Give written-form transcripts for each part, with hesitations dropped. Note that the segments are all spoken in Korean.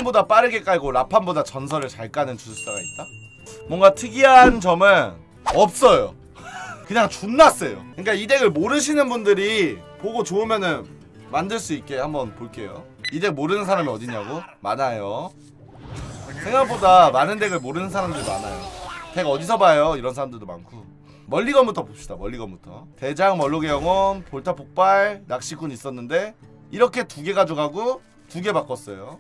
라판보다 빠르게 깔고 라판보다 전설을 잘 까는 주술사가 있다? 뭔가 특이한 점은 없어요. 그냥 존나 세요. 그러니까 이 덱을 모르시는 분들이 보고 좋으면은 만들 수 있게 한번 볼게요. 이 덱 모르는 사람이 어디냐고? 많아요. 생각보다 많은 덱을 모르는 사람들이 많아요. 덱 어디서 봐요? 이런 사람들도 많고. 멀리건부터 봅시다. 멀리건부터. 대장, 멀록의 영혼, 볼타 폭발, 낚시꾼 있었는데 이렇게 2개 가져가고 2개 바꿨어요.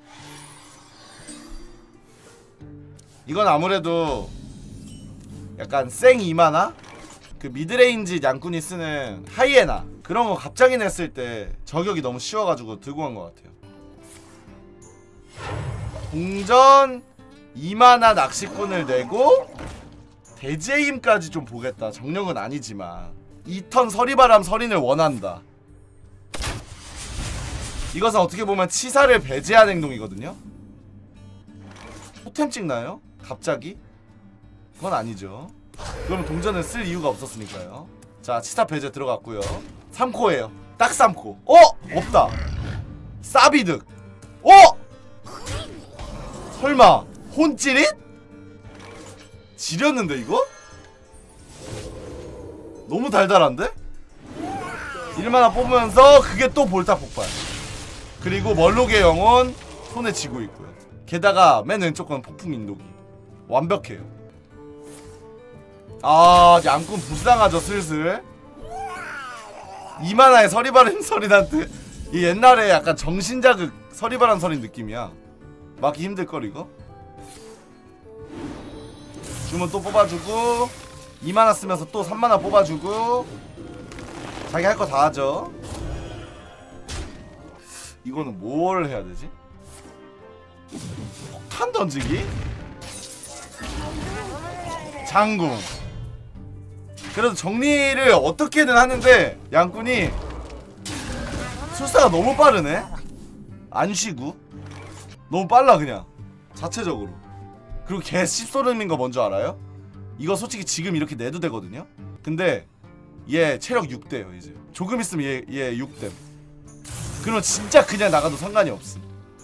이건 아무래도 약간 생 이마나 그 미드레인지 양꾼이 쓰는 하이에나 그런 거 갑자기 냈을 때 저격이 너무 쉬워가지고 들고 간 것 같아요. 동전 2마나 낚시꾼을 내고 대지의 힘까지 좀 보겠다. 정령은 아니지만 2턴 서리바람 서린을 원한다. 이것은 어떻게 보면 치사를 배제한 행동이거든요. 토템 찍나요? 갑자기? 그건 아니죠. 그러면 동전을 쓸 이유가 없었으니까요. 자, 치사 배제 들어갔고요. 3코예요. 딱 3코. 없다. 싸비득. 설마 혼찌릿? 지렸는데 이거? 너무 달달한데? 1만화 뽑으면서 그게 또 볼타 폭발. 그리고 멀록의 영혼 손에 쥐고 있고요. 게다가 맨 왼쪽 건 폭풍 인도기. 완벽해요. 아, 양꾼 불쌍하죠 슬슬. 2만화의 서리바람 서린한테 이 옛날에 약간 정신자극 서리바람 서린 느낌이야. 막기 힘들걸 이거? 주문 또 뽑아주고 2만화 쓰면서 또 3만화 뽑아주고 자기 할 거 다 하죠. 이거는 뭘 해야 되지? 폭탄 던지기? 장궁. 그래도 정리를 어떻게든 하는데 양꾼이 술사가 너무 빠르네. 안 쉬고 너무 빨라 그냥 자체적으로. 그리고 개 씹소름인 거 뭔지 알아요? 이거 솔직히 지금 이렇게 내도 되거든요? 근데 얘 체력 6대요 이제. 조금 있으면 얘 6대. 그럼 진짜 그냥 나가도 상관이 없음.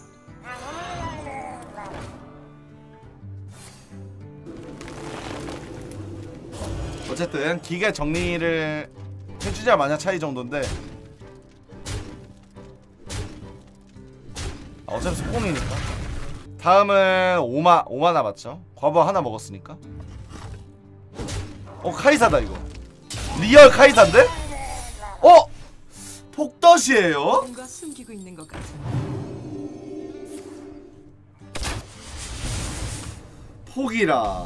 어쨌든 기계 정리를 해주자 마냐 차이 정도인데 어차피 스폰이니까. 다음은 5마 남았죠. 과부 하나 먹었으니까. 카이사다 이거. 리얼 카이사인데? 폭덫이에요? 뭔가 숨기고 있는 것 같아. 폭이라.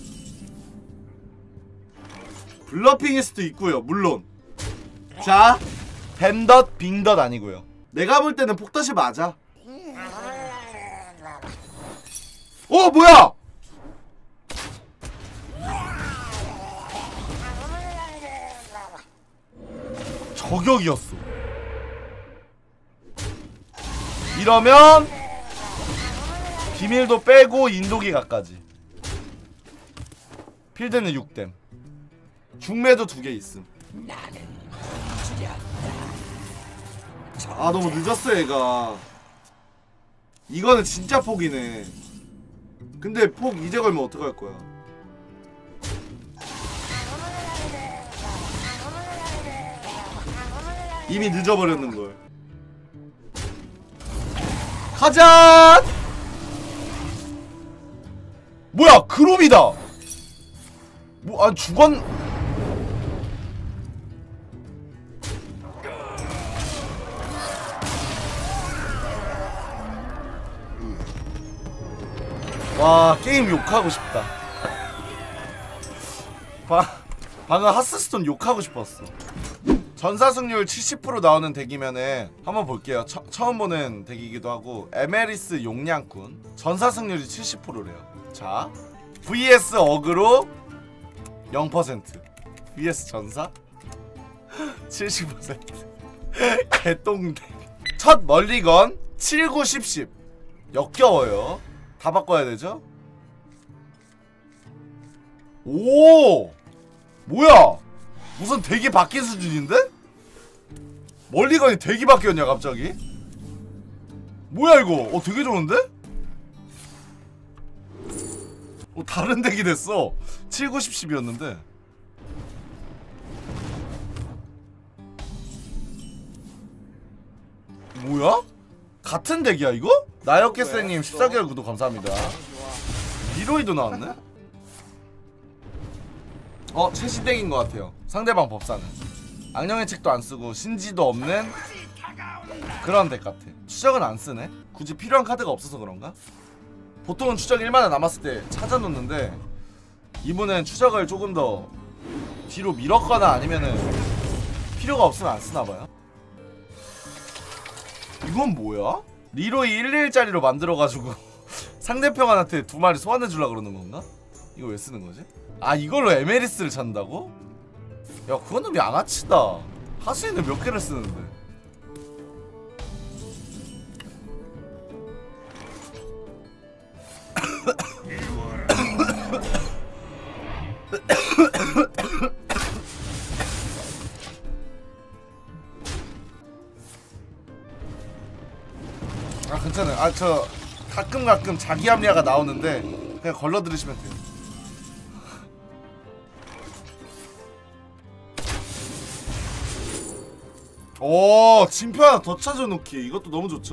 블러핑일 수도 있고요. 물론. 자, 뱀덫, 빙덫 아니고요. 내가 볼 때는 폭덫이 맞아. 뭐야! 저격이었어. 이러면 비밀도 빼고 인도기가까지. 필드는 6댐. 중매도 2개 있음. 아, 너무 늦었어 얘가. 이거는 진짜 폭이네. 근데 폭 이제 걸면 어떡할 거야? 이미 늦어버렸는걸. 가자! 뭐야, 그룹이다! 죽었... 와, 게임 욕하고 싶다. 방금 하스스톤 욕하고 싶었어. 전사 승률 70% 나오는 덱이면은 한번 볼게요. 처음 보는 덱이기도 하고. 에메리스 용량꾼 전사 승률이 70%래요 자, vs 어그로 0%, vs 전사 70%. 개똥덱. 첫 멀리건 7, 9, 10, 10 역겨워요. 다 바꿔야 되죠? 오! 뭐야! 무슨 덱이 바뀐 수준인데? 멀리건이 덱이 바뀌었냐 갑자기? 뭐야 이거? 되게 좋은데? 다른 덱이 됐어. 7, 90, 10이었는데 뭐야? 같은 덱이야 이거? 나역캐스님 14개월 구독 감사합니다. 리로이도 나왔네? 최신 덱인 것 같아요. 상대방 법사는 악령의 책도 안 쓰고 신지도 없는 그런 덱 같아. 추적은 안 쓰네? 굳이 필요한 카드가 없어서 그런가? 보통은 추적 1만화 남았을 때 찾아놓는데 이분은 추적을 조금 더 뒤로 밀었거나 아니면은 필요가 없으면 안 쓰나봐요. 이건 뭐야? 리로이 11짜리로 만들어가지고 상대편한테 2마리 소환해주려고 그러는 건가? 이거 왜 쓰는 거지? 아, 이걸로 에메리스를 찾는다고? 야, 그거는 양아치다. 하수인은 몇 개를 쓰는데. 아, 괜찮아요. 저 가끔 자기 합리화가 나오는데 그냥 걸러 들으시면 돼요. 오, 진표 하나 더 찾아놓기. 이것도 너무 좋죠?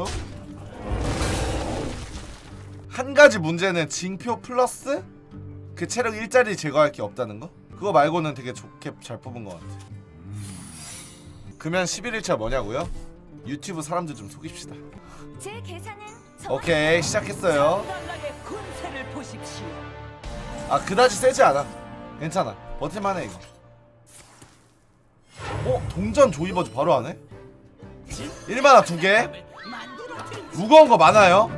한 가지 문제는 징표 플러스 그 체력 1짜리 제거할 게 없다는 거? 그거 말고는 되게 좋게 잘 뽑은 것 같아. 금연 11일차 뭐냐고요? 유튜브 사람들 좀 속입시다. 제 계산은 오케이, 시작했어요. 그다지 세지 않아. 괜찮아. 버틸만해 이거. 동전 조이버즈 바로 하네? 1만화 2개. 무거운 거 많아요.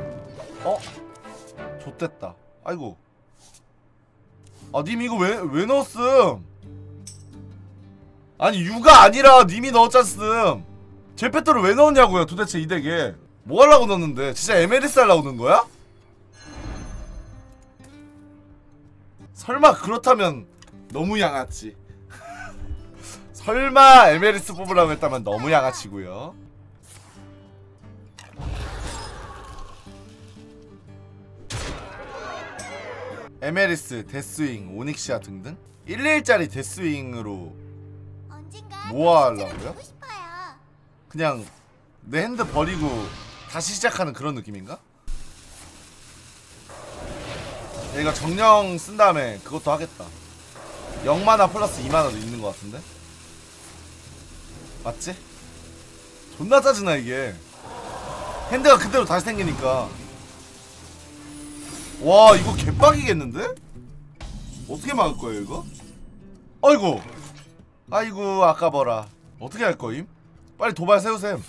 좆됐다. 아이고. 님 이거 왜 넣었음? 아니 유가 아니라 님이 넣었잖음. 제페토를 왜 넣었냐고요 도대체 이 덱에. 뭐 하려고 넣었는데? 진짜 에메리스 하려고 넣은 거야? 설마 그렇다면 너무 양아치. 설마 에메리스 뽑으려고 했다면 너무 양아치고요. 에메리스, 데스윙, 오닉시아 등등 11짜리 데스윙으로 뭐 하려고요? 그냥 내 핸드 버리고 다시 시작하는 그런 느낌인가? 얘가 정령 쓴 다음에 그것도 하겠다. 0만화 플러스 2만화도 있는 것 같은데? 맞지? 존나 짜증나 이게. 핸드가 그대로 다시 생기니까. 와, 이거 개빡이겠는데? 어떻게 막을 거예요 이거? 아이고 아까워라. 어떻게 할 거임? 빨리 도발 세우셈.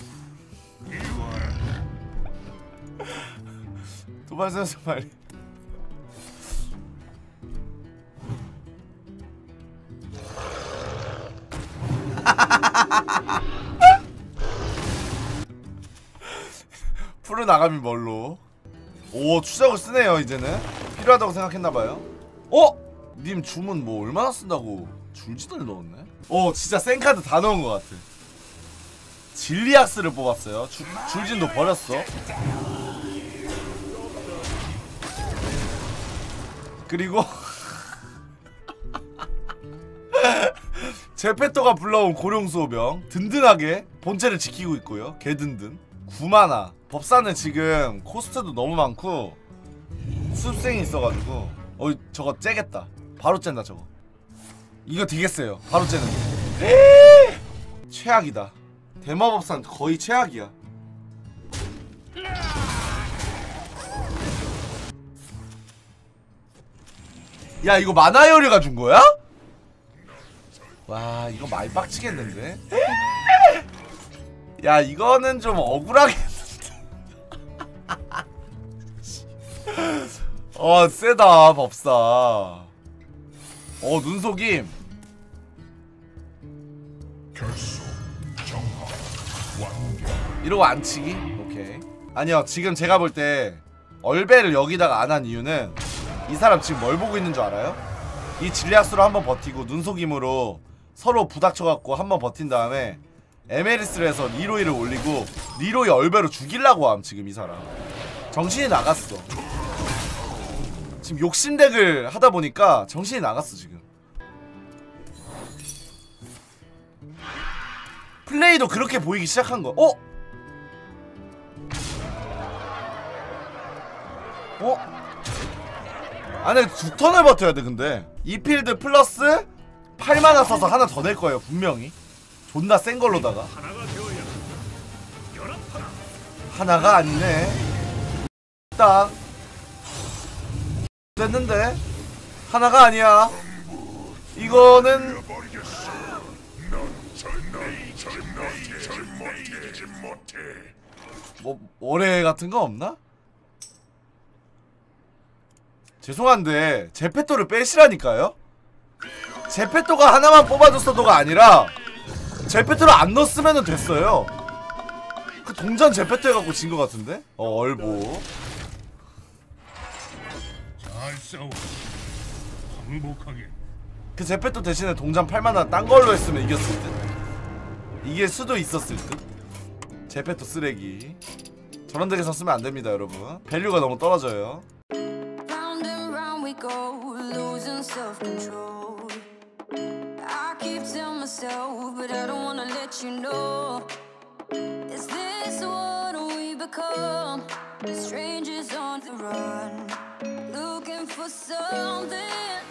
도발 세우셈 빨리. 풀어 나감이 뭘로? 오, 추적을 쓰네요. 이제는 필요하다고 생각했나봐요. 님 주문 뭐 얼마나 쓴다고 줄지들 넣었네? 진짜 센카드 다 넣은 것 같아. 진리악스를 뽑았어요. 줄진도 버렸어. 그리고 제페토가 불러온 고룡수호병 든든하게 본체를 지키고 있고요. 개든든. 9만화. 법사는 지금 코스트도 너무 많고 습생이 있어가지고 저거 째겠다. 바로 쨘다 저거. 이거 되게 세요. 바로 째는 최악이다. 대마법사는 거의 최악이야. 야, 이거 만화열이가 준 거야? 와, 이거 많이 빡치겠는데? 야, 이거는 좀 억울하겠는데? 세다 법사. 눈속임. 이러고 안치기? 오케이. 아니요, 지금 제가 볼 때 얼베를 여기다가 안 한 이유는 이 사람 지금 뭘 보고 있는 줄 알아요? 이 진리학수로 한번 버티고 눈속임으로 서로 부닥쳐갖고 한번 버틴 다음에 에메리스를 해서 리로이를 올리고 리로이 얼베로 죽이려고 함. 지금 이 사람 정신이 나갔어. 지금 욕심덱을 하다 보니까 정신이 나갔어 지금. 플레이도 그렇게 보이기 시작한 거. 안에 두 턴을 버텨야 돼. 근데 이 필드 플러스 8만원 써서 하나 더 낼 거예요 분명히. 존나 센 걸로다가. 하나가 아니네. 딱 됐는데 하나가 아니야. 이거는 뭐 월해 같은 거 없나? 죄송한데 제페토를 빼시라니까요? 제페토가 하나만 뽑아줬어도가 아니라 제페토를 안 넣었으면 됐어요. 그 동전 제페토 해갖고 진 거 같은데? 얼보 잘 싸워. 항복하게. 그 제페토 대신에 동전 8만원 딴 걸로 했으면 이겼을 듯? 이길 수도 있었을 듯? 제페토 쓰레기. 저런 덱에서 쓰면 안 됩니다 여러분. 밸류가 너무 떨어져요. Round and round we go, losing self-control. I keep telling myself, but I don't wanna let you know. Is this what we become? Strangers on the run, looking for something.